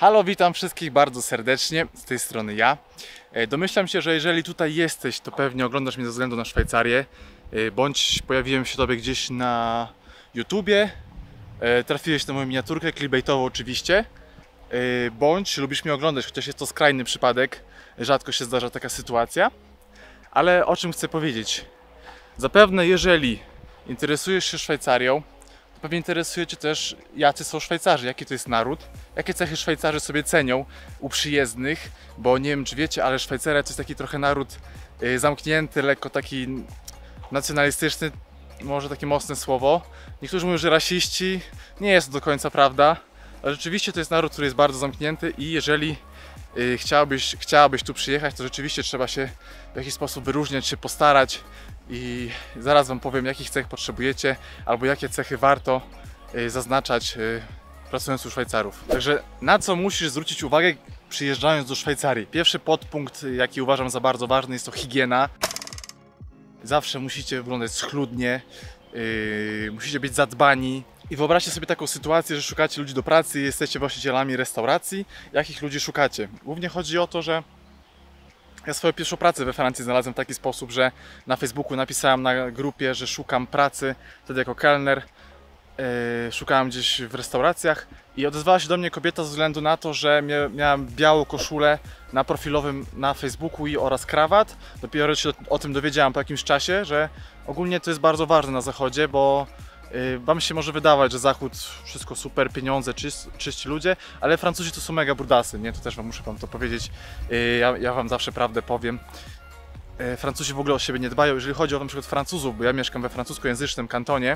Halo, witam wszystkich bardzo serdecznie, z tej strony ja. Domyślam się, że jeżeli tutaj jesteś, to pewnie oglądasz mnie ze względu na Szwajcarię, bądź pojawiłem się tobie gdzieś na YouTubie, trafiłeś na moją miniaturkę, clickbaitową oczywiście, bądź lubisz mnie oglądać, chociaż jest to skrajny przypadek, rzadko się zdarza taka sytuacja. Ale o czym chcę powiedzieć? Zapewne jeżeli interesujesz się Szwajcarią, pewnie interesuje Cię też, jacy są Szwajcarzy, jaki to jest naród, jakie cechy Szwajcarzy sobie cenią u przyjezdnych, bo nie wiem czy wiecie, ale Szwajcaria to jest taki trochę naród zamknięty, lekko taki nacjonalistyczny, może takie mocne słowo. Niektórzy mówią, że rasiści, nie jest to do końca prawda, ale rzeczywiście to jest naród, który jest bardzo zamknięty i jeżeli chciałabyś tu przyjechać, to rzeczywiście trzeba się w jakiś sposób wyróżniać, się postarać i zaraz Wam powiem, jakich cech potrzebujecie albo jakie cechy warto zaznaczać pracując u Szwajcarów. Także na co musisz zwrócić uwagę przyjeżdżając do Szwajcarii? Pierwszy podpunkt, jaki uważam za bardzo ważny, jest to higiena. Zawsze musicie wyglądać schludnie, musicie być zadbani. I wyobraźcie sobie taką sytuację, że szukacie ludzi do pracy i jesteście właścicielami restauracji. Jakich ludzi szukacie? Głównie chodzi o to, że ja swoją pierwszą pracę we Francji znalazłem w taki sposób, że na Facebooku napisałem na grupie, że szukam pracy, wtedy jako kelner. Szukałem gdzieś w restauracjach i odezwała się do mnie kobieta ze względu na to, że miałem białą koszulę na profilowym na Facebooku oraz krawat. Dopiero się o tym dowiedziałem po jakimś czasie, że ogólnie to jest bardzo ważne na zachodzie, bo Wam się może wydawać, że Zachód wszystko super, pieniądze, czyści ludzie, ale Francuzi to są mega brudasy, nie? To też muszę Wam to powiedzieć, ja Wam zawsze prawdę powiem. Francuzi w ogóle o siebie nie dbają, jeżeli chodzi o na przykład Francuzów, bo ja mieszkam we francuskojęzycznym kantonie,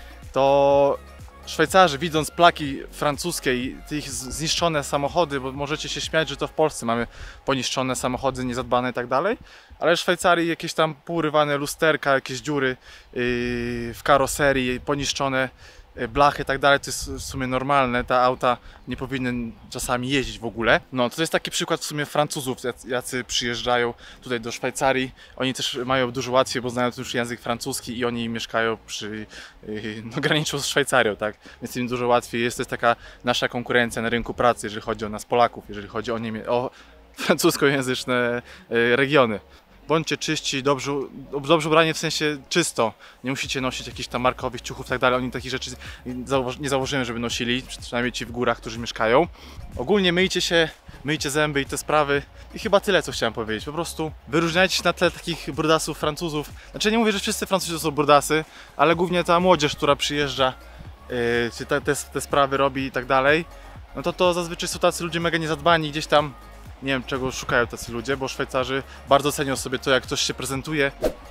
to Szwajcarzy, widząc plaki francuskie i ich zniszczone samochody, bo możecie się śmiać, że to w Polsce mamy poniszczone samochody, niezadbane i tak dalej, ale w Szwajcarii jakieś tam półrywane lusterka, jakieś dziury w karoserii, poniszczone blachy i tak dalej, to jest w sumie normalne, te auta nie powinny czasami jeździć w ogóle. No to jest taki przykład w sumie Francuzów, jacy przyjeżdżają tutaj do Szwajcarii. Oni też mają dużo łatwiej, bo znają już język francuski i oni mieszkają graniczą z Szwajcarią, tak? Więc im dużo łatwiej jest, to jest taka nasza konkurencja na rynku pracy, jeżeli chodzi o nas Polaków, jeżeli chodzi o francuskojęzyczne regiony. Bądźcie czyści, dobrze ubrani w sensie czysto. Nie musicie nosić jakichś tam markowych ciuchów i tak dalej. Oni takich rzeczy nie zauważyłem, żeby nosili, przynajmniej ci w górach, którzy mieszkają. Ogólnie myjcie się, myjcie zęby i te sprawy. I chyba tyle, co chciałem powiedzieć. Po prostu wyróżniajcie się na tle takich brudasów Francuzów. Znaczy nie mówię, że wszyscy Francuzi to są brudasy, ale głównie ta młodzież, która przyjeżdża, czy te sprawy robi i tak dalej. No to zazwyczaj są tacy ludzie mega niezadbani, gdzieś tam. Nie wiem, czego szukają tacy ludzie, bo Szwajcarzy bardzo cenią sobie to, jak ktoś się prezentuje.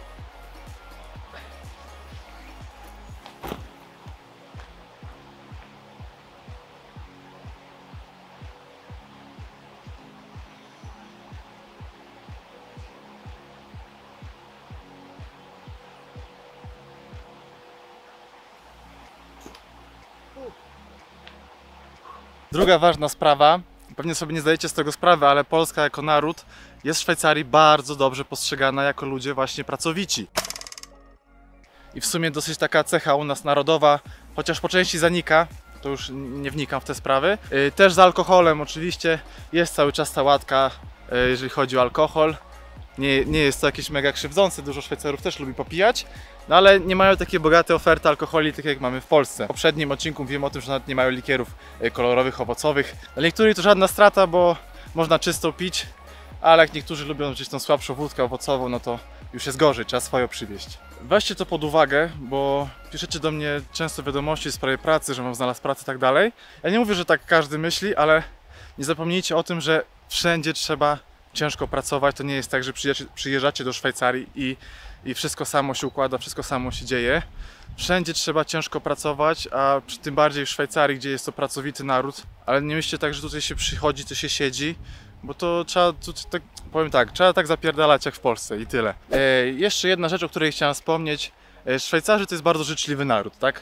Druga ważna sprawa. Pewnie sobie nie zdajecie z tego sprawy, ale Polska jako naród jest w Szwajcarii bardzo dobrze postrzegana jako ludzie właśnie pracowici. I w sumie dosyć taka cecha u nas narodowa, chociaż po części zanika, to już nie wnikam w te sprawy. Też z alkoholem oczywiście jest cały czas ta łatka, jeżeli chodzi o alkohol. Nie jest to jakieś mega krzywdzące, dużo Szwajcarów też lubi popijać, no ale nie mają takie bogate oferty alkoholi, tak jak mamy w Polsce. W poprzednim odcinku wiem o tym, że nawet nie mają likierów kolorowych, owocowych. Dla niektórych to żadna strata, bo można czysto pić, ale jak niektórzy lubią gdzieś tą słabszą wódkę owocową, no to już jest gorzej, trzeba swoją przywieźć. Weźcie to pod uwagę, bo piszecie do mnie często wiadomości w sprawie pracy, że mam znalazł pracę i tak dalej. Ja nie mówię, że tak każdy myśli, ale nie zapomnijcie o tym, że wszędzie trzeba ciężko pracować. To nie jest tak, że przyjeżdżacie do Szwajcarii i wszystko samo się układa, wszystko samo się dzieje. Wszędzie trzeba ciężko pracować, a tym bardziej w Szwajcarii, gdzie jest to pracowity naród. Ale nie myślcie tak, że tutaj się przychodzi, to się siedzi, bo to trzeba, powiem tak, trzeba tak zapierdalać jak w Polsce i tyle. Jeszcze jedna rzecz, o której chciałem wspomnieć. Szwajcarzy to jest bardzo życzliwy naród, tak?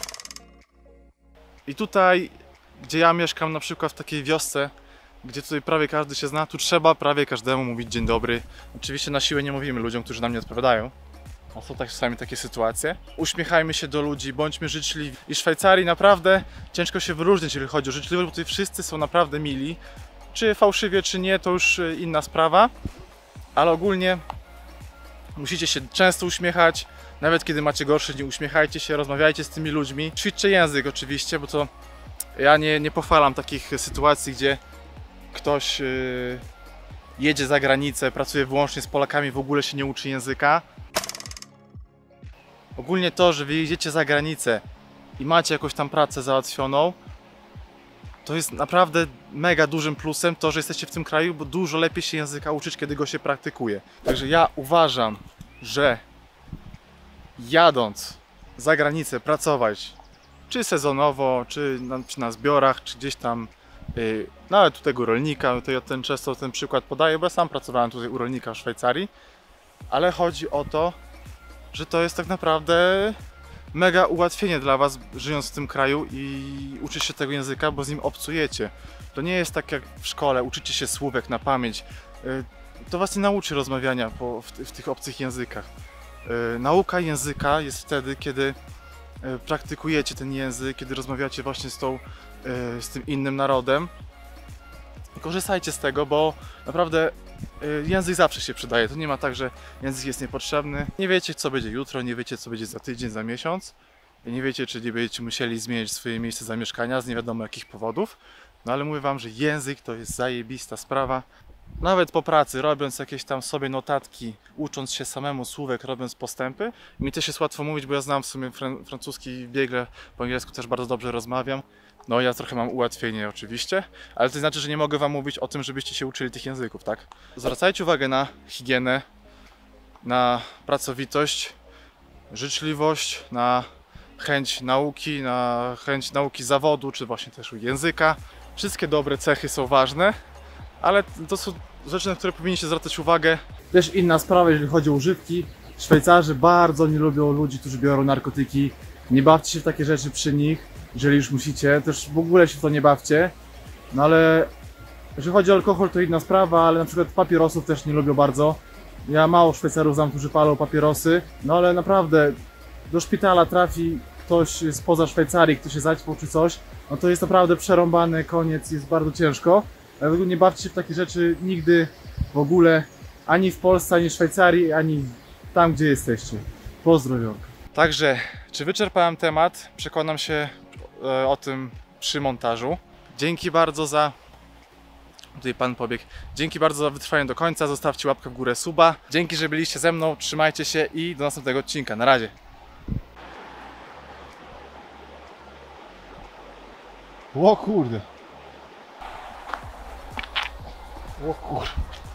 I tutaj, gdzie ja mieszkam, na przykład w takiej wiosce, gdzie tutaj prawie każdy się zna, tu trzeba prawie każdemu mówić dzień dobry. Oczywiście na siłę nie mówimy ludziom, którzy nam nie odpowiadają. A są tak czasami takie sytuacje. Uśmiechajmy się do ludzi, bądźmy życzliwi. I w Szwajcarii naprawdę ciężko się wyróżnić, jeżeli chodzi o życzliwość, bo tutaj wszyscy są naprawdę mili. Czy fałszywie, czy nie, to już inna sprawa. Ale ogólnie musicie się często uśmiechać. Nawet kiedy macie gorszy dzień, uśmiechajcie się, rozmawiajcie z tymi ludźmi. Ćwiczcie język oczywiście, bo to ja nie pochwalam takich sytuacji, gdzie ktoś jedzie za granicę, pracuje wyłącznie z Polakami, w ogóle się nie uczy języka. Ogólnie to, że wy jedziecie za granicę i macie jakąś tam pracę załatwioną, to jest naprawdę mega dużym plusem to, że jesteście w tym kraju, bo dużo lepiej się języka uczyć, kiedy go się praktykuje. Także ja uważam, że jadąc za granicę pracować, czy sezonowo, czy na zbiorach, czy gdzieś tam, nawet u tego rolnika, ten często ten przykład podaję, bo ja sam pracowałem tutaj u rolnika w Szwajcarii, ale chodzi o to, że to jest tak naprawdę mega ułatwienie dla was, żyjąc w tym kraju i uczyć się tego języka, bo z nim obcujecie. To nie jest tak jak w szkole, uczycie się słówek na pamięć. To was nie nauczy rozmawiania w tych obcych językach. Nauka języka jest wtedy, kiedy praktykujecie ten język, kiedy rozmawiacie właśnie z tym innym narodem. Korzystajcie z tego, bo naprawdę język zawsze się przydaje. To nie ma tak, że język jest niepotrzebny. Nie wiecie, co będzie jutro, nie wiecie, co będzie za tydzień, za miesiąc. Nie wiecie, czy nie będziecie musieli zmienić swoje miejsce zamieszkania z nie wiadomo jakich powodów. No ale mówię wam, że język to jest zajebista sprawa. Nawet po pracy, robiąc jakieś tam sobie notatki, ucząc się samemu słówek, robiąc postępy. Mi też jest łatwo mówić, bo ja znam w sumie francuski biegle, po angielsku też bardzo dobrze rozmawiam. No ja trochę mam ułatwienie oczywiście, ale to znaczy, że nie mogę wam mówić o tym, żebyście się uczyli tych języków, tak? Zwracajcie uwagę na higienę, na pracowitość, życzliwość, na chęć nauki zawodu, czy właśnie też języka. Wszystkie dobre cechy są ważne, ale to są rzeczy, na które powinniście zwracać uwagę. Też inna sprawa, jeżeli chodzi o używki. Szwajcarzy bardzo nie lubią ludzi, którzy biorą narkotyki. Nie bawcie się w takie rzeczy przy nich, jeżeli już musicie. Też w ogóle się w to nie bawcie. No ale jeżeli chodzi o alkohol, to inna sprawa, ale na przykład papierosów też nie lubią bardzo. Ja mało Szwajcarów znam, którzy palą papierosy. No ale naprawdę do szpitala trafi ktoś spoza Szwajcarii, kto się zaćpał czy coś, no to jest naprawdę przerąbane, koniec, jest bardzo ciężko. Dlatego nie bawcie się w takie rzeczy nigdy w ogóle, ani w Polsce, ani w Szwajcarii, ani tam, gdzie jesteście. Pozdrowionka. Także, czy wyczerpałem temat? Przekonam się o tym przy montażu. Dzięki bardzo za... Tutaj pan pobiegł. Dzięki bardzo za wytrwanie do końca. Zostawcie łapkę w górę, suba. Dzięki, że byliście ze mną. Trzymajcie się i do następnego odcinka. Na razie. O kurde. O kurde.